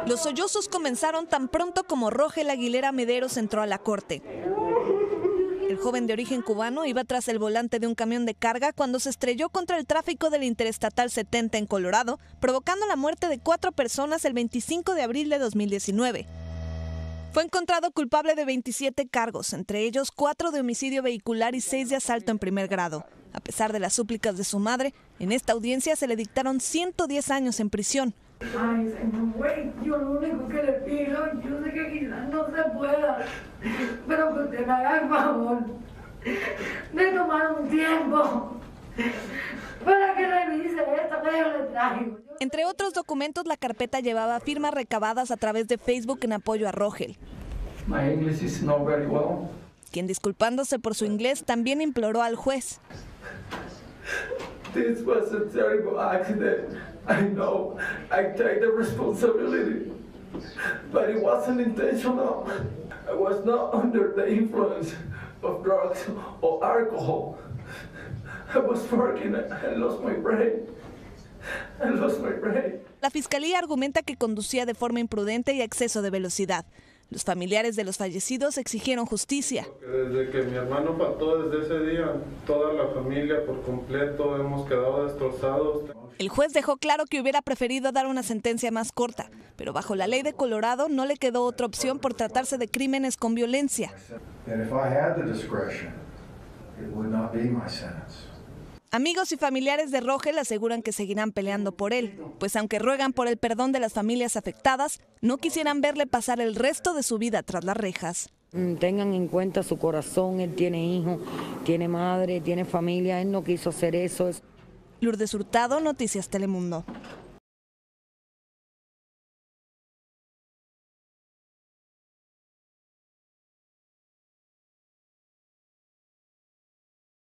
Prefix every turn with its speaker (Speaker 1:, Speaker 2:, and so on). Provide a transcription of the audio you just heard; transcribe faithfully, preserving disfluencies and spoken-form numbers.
Speaker 1: Los sollozos comenzaron tan pronto como Rogel Aguilera Mederos entró a la corte. El joven de origen cubano iba tras el volante de un camión de carga cuando se estrelló contra el tráfico del Interestatal setenta en Colorado, provocando la muerte de cuatro personas el veinticinco de abril de dos mil diecinueve. Fue encontrado culpable de veintisiete cargos, entre ellos cuatro de homicidio vehicular y seis de asalto en primer grado. A pesar de las súplicas de su madre, en esta audiencia se le dictaron ciento diez años en prisión.
Speaker 2: Ay, señor güey, yo lo único que le pido, yo sé que quizás no se pueda, pero que usted me haga el favor de tomar un tiempo para que revise esto que yo le traigo.
Speaker 1: Entre otros documentos, la carpeta llevaba firmas recabadas a través de Facebook en apoyo a Rogel.
Speaker 3: My English is not very well.
Speaker 1: Quien, disculpándose por su inglés, también imploró al juez.
Speaker 3: This was a terrible accident. I know. I take the responsibility. But it wasn't intentional. I was not under the influence of drugs or alcohol. I was working and I lost my brain. I lost my brain.
Speaker 1: La fiscalía argumenta que conducía de forma imprudente y a exceso de velocidad. Los familiares de los fallecidos exigieron justicia.
Speaker 4: Desde que mi hermano faltó, desde ese día, toda la familia por completo hemos quedado destrozados.
Speaker 1: El juez dejó claro que hubiera preferido dar una sentencia más corta, pero bajo la ley de Colorado no le quedó otra opción por tratarse de crímenes con violencia. Amigos y familiares de Rogel aseguran que seguirán peleando por él, pues aunque ruegan por el perdón de las familias afectadas, no quisieran verle pasar el resto de su vida tras las rejas.
Speaker 5: Tengan en cuenta su corazón, él tiene hijos, tiene madre, tiene familia, él no quiso hacer eso.
Speaker 1: Lourdes Hurtado, Noticias Telemundo.